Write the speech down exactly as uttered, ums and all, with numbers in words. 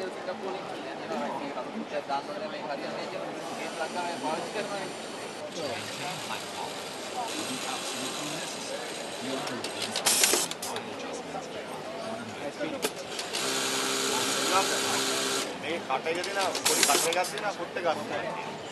සිංගප්පූරුවෙන් කියන්නේ මේවා මේ කවුරුත් දාන්නෝනේ මේ හරියන්නේ කියන ගේම් ලංකාවේ පාවිච්චි කරනවානේ. මේ කට එක දෙන පොඩි කට එකක් දෙන පොට්ට ගන්න.